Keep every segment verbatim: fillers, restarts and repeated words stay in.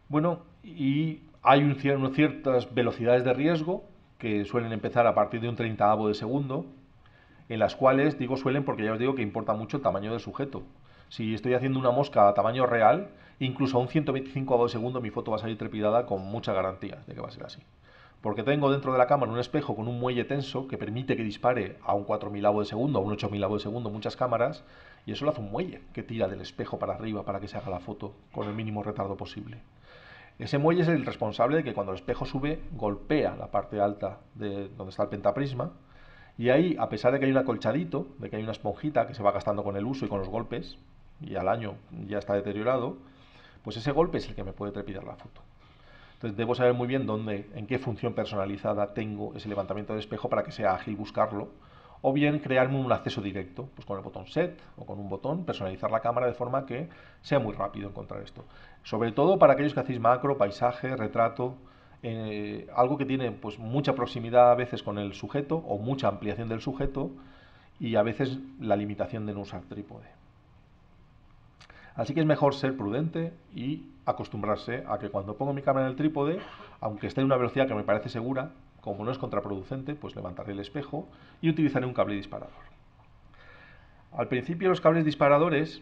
Bueno, y hay un cier- unas ciertas velocidades de riesgo que suelen empezar a partir de un treintaavo de segundo, en las cuales digo suelen porque ya os digo que importa mucho el tamaño del sujeto. Si estoy haciendo una mosca a tamaño real, incluso a un ciento veinticinco de segundo mi foto va a salir trepidada con mucha garantía de que va a ser así. Porque tengo dentro de la cámara un espejo con un muelle tenso que permite que dispare a un cuatro mil de segundo, a un ocho mil de segundo muchas cámaras, y eso lo hace un muelle que tira del espejo para arriba para que se haga la foto con el mínimo retardo posible. Ese muelle es el responsable de que cuando el espejo sube golpea la parte alta de donde está el pentaprisma, y ahí, a pesar de que hay un acolchadito, de que hay una esponjita que se va gastando con el uso y con los golpes, y al año ya está deteriorado, pues ese golpe es el que me puede trepidar la foto. Entonces debo saber muy bien dónde, en qué función personalizada tengo ese levantamiento de espejo para que sea ágil buscarlo, o bien crearme un acceso directo, pues con el botón set o con un botón, personalizar la cámara de forma que sea muy rápido encontrar esto. Sobre todo para aquellos que hacéis macro, paisaje, retrato, eh, algo que tiene pues mucha proximidad a veces con el sujeto o mucha ampliación del sujeto y a veces la limitación de no usar trípode. Así que es mejor ser prudente y acostumbrarse a que cuando pongo mi cámara en el trípode, aunque esté en una velocidad que me parece segura, como no es contraproducente, pues levantaré el espejo y utilizaré un cable disparador. Al principio los cables disparadores,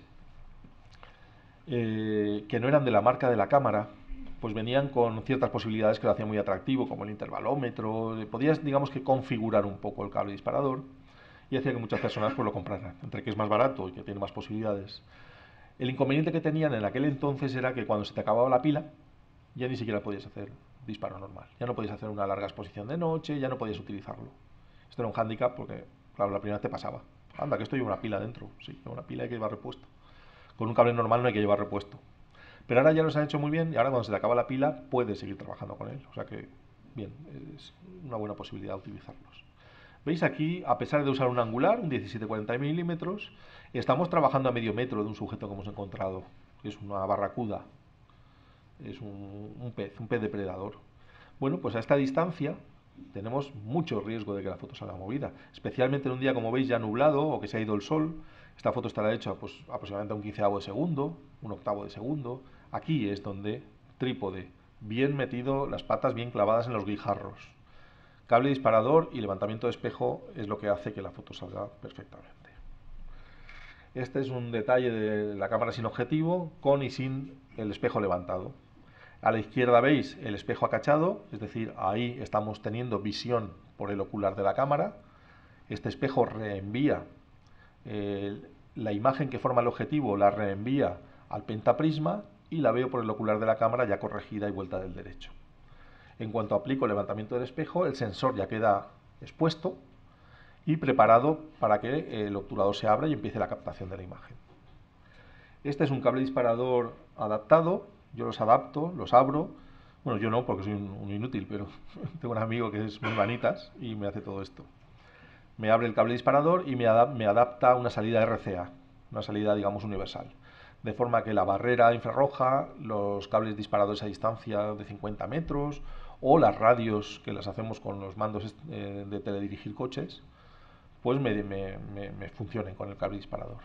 eh, que no eran de la marca de la cámara, pues venían con ciertas posibilidades que lo hacían muy atractivo, como el intervalómetro, podías, digamos que, configurar un poco el cable disparador y hacía que muchas personas pues lo compraran, entre que es más barato y que tiene más posibilidades. El inconveniente que tenían en aquel entonces era que cuando se te acababa la pila, ya ni siquiera podías hacer disparo normal. Ya no podías hacer una larga exposición de noche, ya no podías utilizarlo. Esto era un hándicap porque, claro, la primera vez te pasaba. Anda, que esto lleva una pila dentro. Sí, lleva una pila hay que llevar repuesto. Con un cable normal no hay que llevar repuesto. Pero ahora ya los han hecho muy bien y ahora cuando se te acaba la pila puedes seguir trabajando con él. O sea que, bien, es una buena posibilidad utilizarlos. ¿Veis aquí, a pesar de usar un angular, un diecisiete cuarenta milímetros, estamos trabajando a medio metro de un sujeto que hemos encontrado, que es una barracuda, es un, un pez, un pez depredador? Bueno, pues a esta distancia tenemos mucho riesgo de que la foto salga movida, especialmente en un día, como veis, ya nublado o que se ha ido el sol. Esta foto estará hecha pues, aproximadamente a un quinceavo de segundo, un octavo de segundo. Aquí es donde trípode, bien metido, las patas bien clavadas en los guijarros. Cable disparador y levantamiento de espejo es lo que hace que la foto salga perfectamente. Este es un detalle de la cámara sin objetivo, con y sin el espejo levantado. A la izquierda veis el espejo acachado, es decir, ahí estamos teniendo visión por el ocular de la cámara. Este espejo reenvía eh, la imagen que forma el objetivo, la reenvía al pentaprisma y la veo por el ocular de la cámara ya corregida y vuelta del derecho. En cuanto aplico el levantamiento del espejo, el sensor ya queda expuesto y preparado para que el obturador se abra y empiece la captación de la imagen. Este es un cable disparador adaptado, yo los adapto, los abro. Bueno, yo no, porque soy un, un inútil, pero tengo un amigo que es muy manitas y me hace todo esto. Me abre el cable disparador y me, adap me adapta a una salida R C A, una salida, digamos, universal. De forma que la barrera infrarroja, los cables disparadores a distancia de cincuenta metros o las radios que las hacemos con los mandos eh, de teledirigir coches, pues me, me, me, me funcionen con el cable disparador.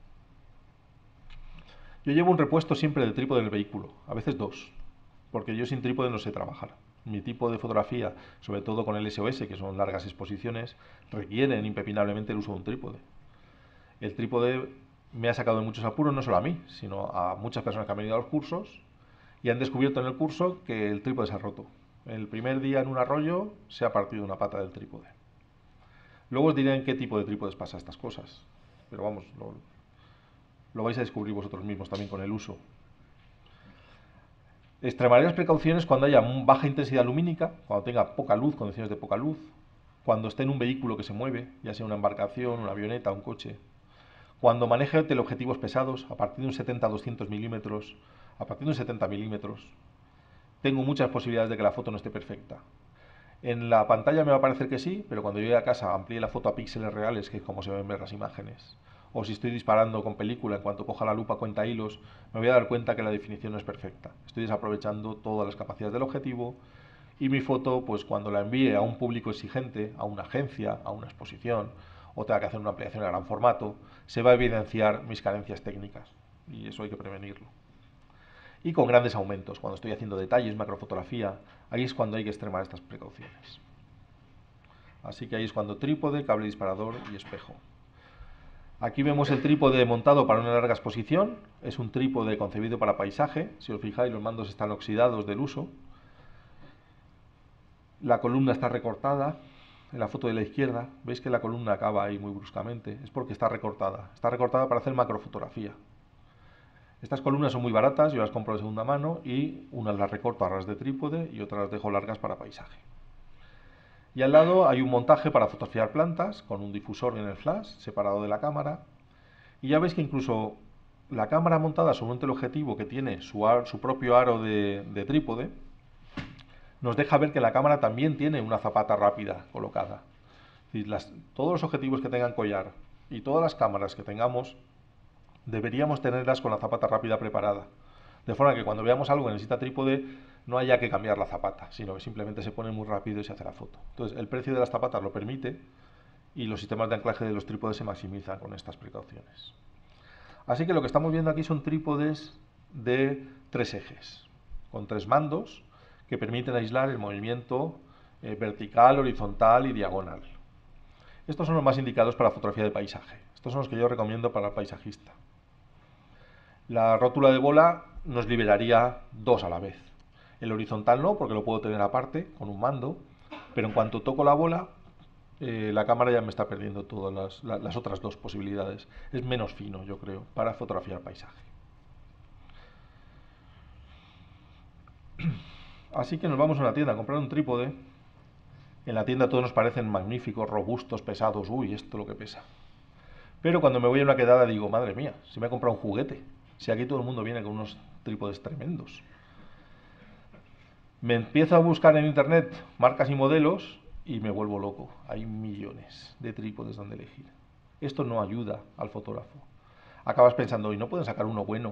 Yo llevo un repuesto siempre de trípode en el vehículo, a veces dos, porque yo sin trípode no sé trabajar. Mi tipo de fotografía, sobre todo con el S O S, que son largas exposiciones, requieren impepinablemente el uso de un trípode. El trípode me ha sacado de muchos apuros, no solo a mí, sino a muchas personas que han venido a los cursos y han descubierto en el curso que el trípode se ha roto. El primer día en un arroyo se ha partido una pata del trípode. Luego os diré en qué tipo de trípodes pasa estas cosas, pero vamos, lo, lo vais a descubrir vosotros mismos también con el uso. Extremaré las precauciones cuando haya baja intensidad lumínica, cuando tenga poca luz, condiciones de poca luz, cuando esté en un vehículo que se mueve, ya sea una embarcación, una avioneta, un coche, cuando maneje teleobjetivos pesados, a partir de un setenta a doscientos milímetros, a partir de un setenta milímetros, tengo muchas posibilidades de que la foto no esté perfecta. En la pantalla me va a parecer que sí, pero cuando llegue a casa amplíe la foto a píxeles reales, que es como se ven ver las imágenes. O si estoy disparando con película, en cuanto coja la lupa cuenta hilos, me voy a dar cuenta que la definición no es perfecta. Estoy desaprovechando todas las capacidades del objetivo y mi foto, pues cuando la envíe a un público exigente, a una agencia, a una exposición, o tenga que hacer una ampliación en gran formato, se va a evidenciar mis carencias técnicas y eso hay que prevenirlo. y con grandes aumentos. Cuando estoy haciendo detalles, macrofotografía, ahí es cuando hay que extremar estas precauciones. Así que ahí es cuando trípode, cable disparador y espejo. Aquí vemos el trípode montado para una larga exposición. Es un trípode concebido para paisaje. Si os fijáis, los mandos están oxidados del uso. La columna está recortada. En la foto de la izquierda, veis que la columna acaba ahí muy bruscamente. Es porque está recortada. Está recortada para hacer macrofotografía. Estas columnas son muy baratas, yo las compro de segunda mano y unas las recorto a ras de trípode y otras las dejo largas para paisaje. Y al lado hay un montaje para fotografiar plantas con un difusor en el flash separado de la cámara. Y ya veis que incluso la cámara montada sobre un teleobjetivo que tiene su, ar, su propio aro de, de trípode nos deja ver que la cámara también tiene una zapata rápida colocada. Es decir, las, todos los objetivos que tengan collar y todas las cámaras que tengamos deberíamos tenerlas con la zapata rápida preparada. De forma que cuando veamos algo que necesita trípode, no haya que cambiar la zapata, sino que simplemente se pone muy rápido y se hace la foto. Entonces, el precio de las zapatas lo permite y los sistemas de anclaje de los trípodes se maximizan con estas precauciones. Así que lo que estamos viendo aquí son trípodes de tres ejes, con tres mandos que permiten aislar el movimiento eh, vertical, horizontal y diagonal. Estos son los más indicados para fotografía de paisaje. Estos son los que yo recomiendo para el paisajista. La rótula de bola nos liberaría dos a la vez. El horizontal no, porque lo puedo tener aparte, con un mando, pero en cuanto toco la bola, eh, la cámara ya me está perdiendo todas las, la, las otras dos posibilidades. Es menos fino, yo creo, para fotografiar paisaje. Así que nos vamos a una tienda a comprar un trípode. En la tienda todos nos parecen magníficos, robustos, pesados. Uy, esto lo que pesa. Pero cuando me voy a una quedada digo, madre mía, si me he comprado un juguete. Si aquí todo el mundo viene con unos trípodes tremendos. Me empiezo a buscar en internet marcas y modelos y me vuelvo loco. Hay millones de trípodes donde elegir. Esto no ayuda al fotógrafo. Acabas pensando, ¿y no pueden sacar uno bueno?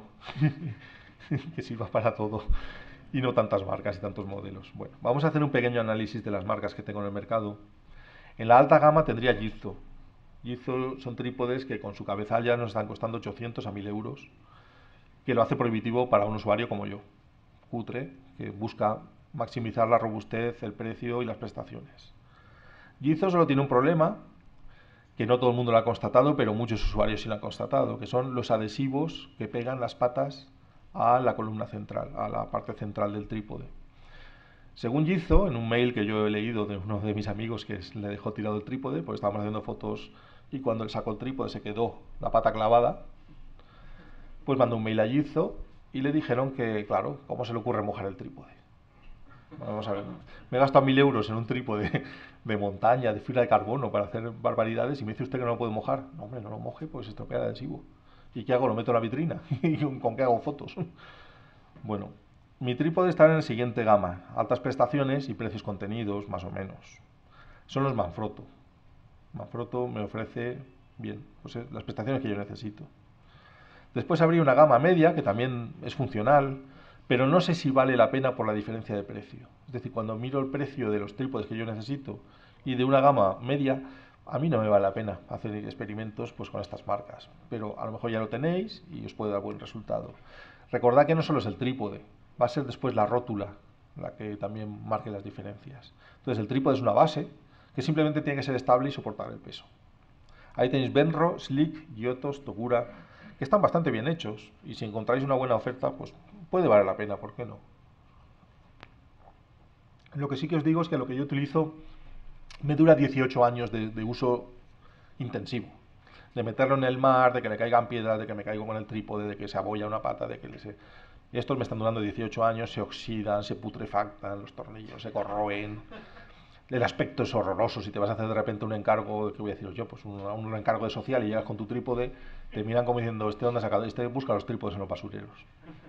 Que sirva para todo. Y no tantas marcas y tantos modelos. Bueno, vamos a hacer un pequeño análisis de las marcas que tengo en el mercado. En la alta gama tendría Yizo. Yizo son trípodes que con su cabezal ya nos están costando ochocientos a mil euros, que lo hace prohibitivo para un usuario como yo, cutre, que busca maximizar la robustez, el precio y las prestaciones. Yizo solo tiene un problema, que no todo el mundo lo ha constatado, pero muchos usuarios sí lo han constatado, que son los adhesivos que pegan las patas a la columna central, a la parte central del trípode. Según Yizo, en un mail que yo he leído de uno de mis amigos que le dejó tirado el trípode, pues estábamos haciendo fotos y cuando él sacó el trípode se quedó la pata clavada, pues mandó un mail a Yizo y le dijeron que, claro, ¿cómo se le ocurre mojar el trípode? Vamos a ver, me he gastado mil euros en un trípode de montaña, de fibra de carbono para hacer barbaridades y me dice usted que no lo puede mojar. No, hombre, no lo moje, pues se estropea el adhesivo. ¿Y qué hago? Lo meto en la vitrina. ¿Y con qué hago fotos? Bueno, mi trípode está en la siguiente gama, altas prestaciones y precios contenidos, más o menos. Son los Manfrotto. Manfrotto me ofrece, bien, pues las prestaciones que yo necesito. Después habría una gama media, que también es funcional, pero no sé si vale la pena por la diferencia de precio. Es decir, cuando miro el precio de los trípodes que yo necesito y de una gama media, a mí no me vale la pena hacer experimentos pues, con estas marcas. Pero a lo mejor ya lo tenéis y os puede dar buen resultado. Recordad que no solo es el trípode, va a ser después la rótula la que también marque las diferencias. Entonces el trípode es una base que simplemente tiene que ser estable y soportar el peso. Ahí tenéis Benro, Slick, Giottos, Togura, que están bastante bien hechos y si encontráis una buena oferta, pues puede valer la pena, ¿por qué no? Lo que sí que os digo es que lo que yo utilizo me dura dieciocho años de, de uso intensivo. De meterlo en el mar, de que le caigan piedras, de que me caigo con el trípode, de que se abolla una pata, de que le se... Estos me están durando dieciocho años, se oxidan, se putrefactan, los tornillos se corroen. El aspecto es horroroso. Si te vas a hacer de repente un encargo, ¿qué voy a deciros yo? Pues un, un encargo de social y llegas con tu trípode, te miran como diciendo, ¿este dónde ha sacado? Este busca los trípodes en los basureros.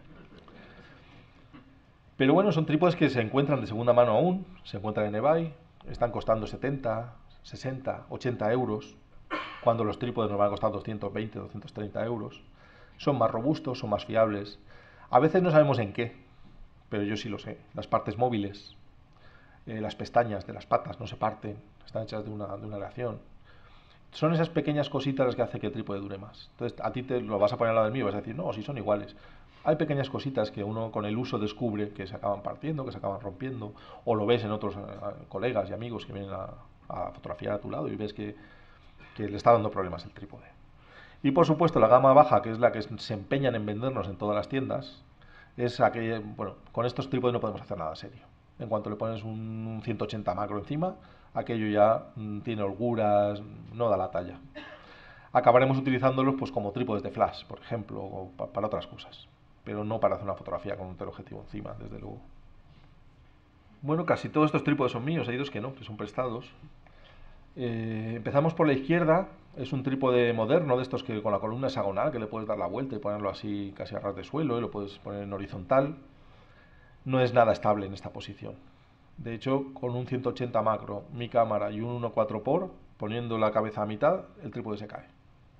Pero bueno, son trípodes que se encuentran de segunda mano aún, se encuentran en eBay, están costando setenta, sesenta, ochenta euros, cuando los trípodes nos van a costar doscientos veinte, doscientos treinta euros. Son más robustos, son más fiables. A veces no sabemos en qué, pero yo sí lo sé. Las partes móviles, eh, las pestañas de las patas no se parten, están hechas de una, de una aleación. Son esas pequeñas cositas las que hacen que el trípode dure más. Entonces, a ti te lo vas a poner al lado del mío y vas a decir, no, si son iguales. Hay pequeñas cositas que uno con el uso descubre que se acaban partiendo, que se acaban rompiendo, o lo ves en otros eh, colegas y amigos que vienen a, a fotografiar a tu lado y ves que, que le está dando problemas el trípode. Y por supuesto la gama baja, que es la que se empeñan en vendernos en todas las tiendas, es aquella, bueno, con estos trípodes no podemos hacer nada serio. En cuanto le pones un ciento ochenta macro encima, aquello ya mm, tiene holguras, no da la talla. Acabaremos utilizándolos pues como trípodes de flash, por ejemplo, o pa para otras cosas, pero no para hacer una fotografía con un teleobjetivo encima, desde luego. Bueno, casi todos estos trípodes son míos, hay dos que no, que son prestados. Eh, empezamos por la izquierda, es un trípode moderno de estos que con la columna hexagonal, que le puedes dar la vuelta y ponerlo así casi a ras de suelo, y lo puedes poner en horizontal. No es nada estable en esta posición. De hecho, con un ciento ochenta macro, mi cámara y un uno punto cuatro por, poniendo la cabeza a mitad, el trípode se cae.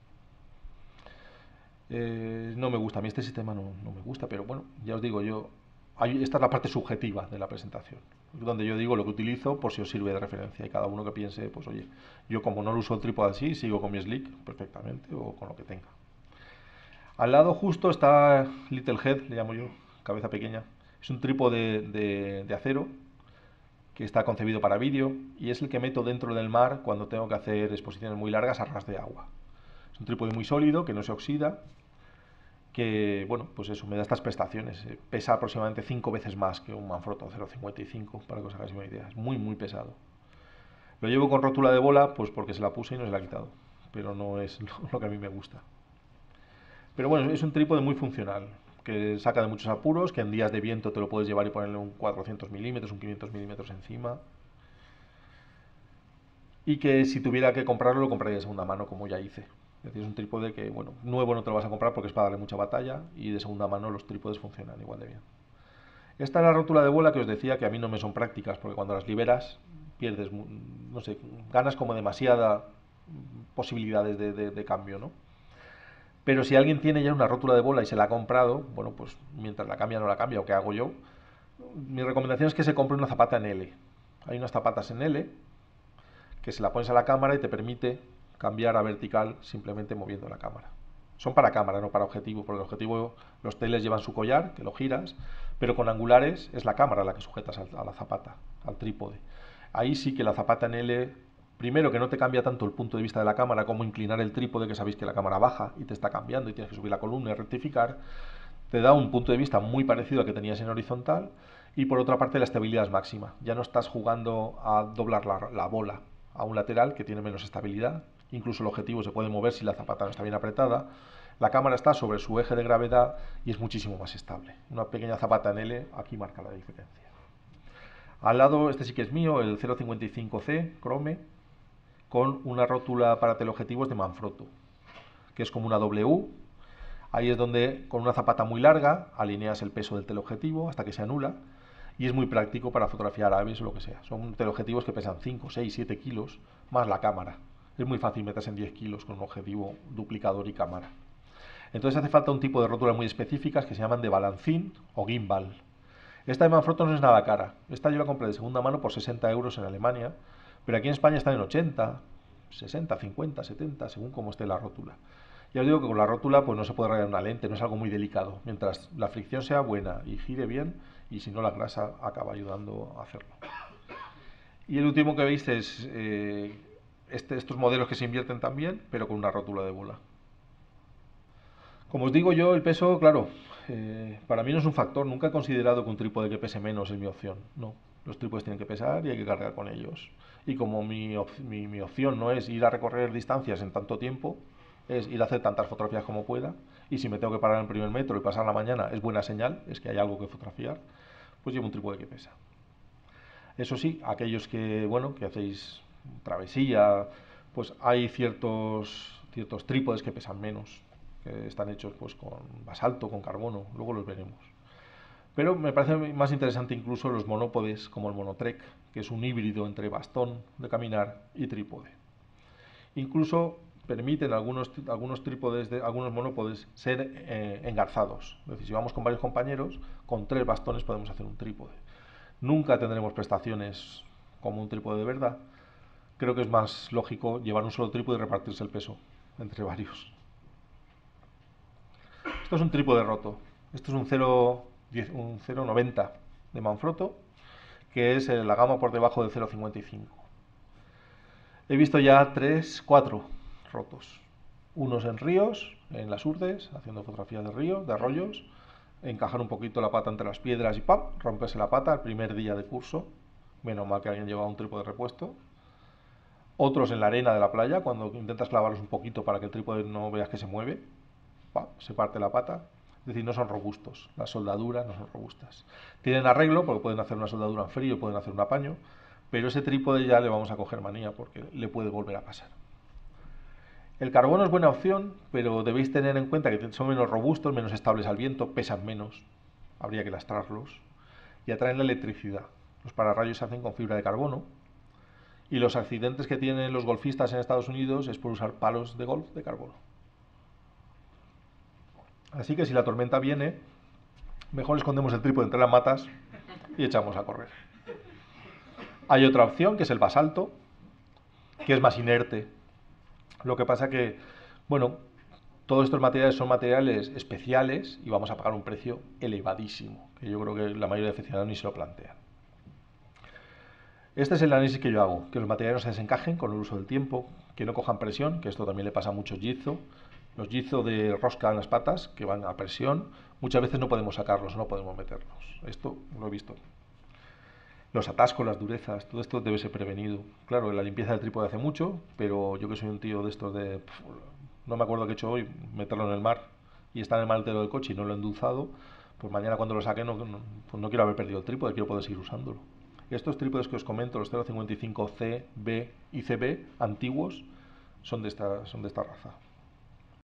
Eh, no me gusta, a mí este sistema no, no me gusta, pero bueno, ya os digo, yo hay, esta es la parte subjetiva de la presentación, donde yo digo lo que utilizo por si os sirve de referencia y cada uno que piense, pues oye, yo como no lo uso el trípode así, sigo con mi Slick perfectamente o con lo que tenga. Al lado justo está Little Head, le llamo yo, cabeza pequeña. Es un trípode de, de, de acero que está concebido para vídeo y es el que meto dentro del mar cuando tengo que hacer exposiciones muy largas a ras de agua. Es un trípode muy sólido, que no se oxida, que, bueno, pues eso, me da estas prestaciones. Pesa aproximadamente cinco veces más que un Manfrotto cero coma cincuenta y cinco, para que os hagáis una idea. Es muy, muy pesado. Lo llevo con rótula de bola, pues porque se la puse y no se la ha quitado, pero no es lo que a mí me gusta. Pero bueno, es un trípode muy funcional, que saca de muchos apuros, que en días de viento te lo puedes llevar y ponerle un cuatrocientos milímetros, un quinientos milímetros encima. Y que si tuviera que comprarlo, lo compraría de segunda mano, como ya hice. Es decir, es un trípode que, bueno, nuevo no te lo vas a comprar porque es para darle mucha batalla y de segunda mano los trípodes funcionan igual de bien. Esta es la rótula de bola que os decía que a mí no me son prácticas porque cuando las liberas pierdes, no sé, ganas como demasiada posibilidades de, de, de cambio, ¿no? Pero si alguien tiene ya una rótula de bola y se la ha comprado, bueno, pues mientras la cambia no la cambia, o qué hago yo, mi recomendación es que se compre una zapata en L. Hay unas zapatas en L que se la pones a la cámara y te permite cambiar a vertical simplemente moviendo la cámara. Son para cámara, no para objetivo, porque el objetivo, los teles llevan su collar, que lo giras, pero con angulares es la cámara la que sujetas a la zapata, al trípode. Ahí sí que la zapata en L, primero que no te cambia tanto el punto de vista de la cámara como inclinar el trípode, que sabéis que la cámara baja y te está cambiando y tienes que subir la columna y rectificar, te da un punto de vista muy parecido al que tenías en horizontal y por otra parte la estabilidad es máxima. Ya no estás jugando a doblar la, la bola a un lateral que tiene menos estabilidad, incluso el objetivo se puede mover si la zapata no está bien apretada, la cámara está sobre su eje de gravedad y es muchísimo más estable. Una pequeña zapata en L aquí marca la diferencia. Al lado, este sí que es mío, el cero coma cincuenta y cinco C Chrome, con una rótula para teleobjetivos de Manfrotto, que es como una W. Ahí es donde con una zapata muy larga alineas el peso del teleobjetivo hasta que se anula y es muy práctico para fotografiar aves o lo que sea. Son teleobjetivos que pesan cinco, seis, siete kilos más la cámara. Es muy fácil meterse en diez kilos con un objetivo duplicador y cámara. Entonces hace falta un tipo de rótulas muy específicas que se llaman de balancín o gimbal. Esta de Manfrotto no es nada cara. Esta yo la compré de segunda mano por sesenta euros en Alemania, pero aquí en España están en ochenta, sesenta, cincuenta, setenta, según cómo esté la rótula. Ya os digo que con la rótula pues no se puede rayar una lente, no es algo muy delicado. Mientras la fricción sea buena y gire bien, y si no la grasa acaba ayudando a hacerlo. Y el último que veis es eh, este, estos modelos que se invierten también, pero con una rótula de bola. Como os digo yo, el peso, claro, eh, para mí no es un factor. Nunca he considerado que un trípode que pese menos es mi opción. No, los trípodes tienen que pesar y hay que cargar con ellos. Y como mi, op mi, mi opción no es ir a recorrer distancias en tanto tiempo, es ir a hacer tantas fotografías como pueda, y si me tengo que parar en el primer metro y pasar la mañana es buena señal, es que hay algo que fotografiar, pues llevo un trípode que pesa. Eso sí, aquellos que, bueno, que hacéis travesía, pues hay ciertos, ciertos trípodes que pesan menos, que están hechos pues con basalto, con carbono, luego los veremos. Pero me parece más interesante incluso los monópodes como el Monotrek, que es un híbrido entre bastón de caminar y trípode. Incluso permiten algunos, algunos trípodes, de, algunos monópodes ser eh, engarzados. Es decir, si vamos con varios compañeros, con tres bastones podemos hacer un trípode. Nunca tendremos prestaciones como un trípode de verdad. Creo que es más lógico llevar un solo trípode y repartirse el peso entre varios. Esto es un trípode roto. Esto es un cero coma noventa de Manfrotto, que es la gama por debajo del cero coma cincuenta y cinco. He visto ya tres, cuatro rotos. Unos en ríos, en las urdes, haciendo fotografías de ríos, de arroyos, encajar un poquito la pata entre las piedras y ¡pam!, romperse la pata el primer día de curso. Menos mal que alguien llevaba un trípode de repuesto. Otros en la arena de la playa, cuando intentas clavarlos un poquito para que el trípode no veas que se mueve, ¡pam!, se parte la pata. Es decir, no son robustos, las soldaduras no son robustas. Tienen arreglo, porque pueden hacer una soldadura en frío, pueden hacer un apaño, pero ese trípode ya le vamos a coger manía, porque le puede volver a pasar. El carbono es buena opción, pero debéis tener en cuenta que son menos robustos, menos estables al viento, pesan menos, habría que lastrarlos, y atraen la electricidad. Los pararrayos se hacen con fibra de carbono, y los accidentes que tienen los golfistas en Estados Unidos es por usar palos de golf de carbono. Así que si la tormenta viene, mejor escondemos el trípode entre las matas y echamos a correr. Hay otra opción, que es el basalto, que es más inerte. Lo que pasa que, bueno, todos estos materiales son materiales especiales y vamos a pagar un precio elevadísimo, que yo creo que la mayoría de aficionados ni se lo plantean. Este es el análisis que yo hago, que los materiales no se desencajen con el uso del tiempo, que no cojan presión, que esto también le pasa a muchos gizo. Los gizo de rosca en las patas, que van a presión, muchas veces no podemos sacarlos, no podemos meterlos. Esto lo he visto. Los atascos, las durezas, todo esto debe ser prevenido. Claro, la limpieza del trípode hace mucho, pero yo que soy un tío de estos de... Pff, no me acuerdo qué he hecho hoy, meterlo en el mar y está en el maletero del coche y no lo he endulzado, pues mañana cuando lo saque no, no, pues no quiero haber perdido el trípode, quiero poder seguir usándolo. Y estos trípodes que os comento, los cero coma cincuenta y cinco C, B y C B, antiguos, son de esta, son de esta raza.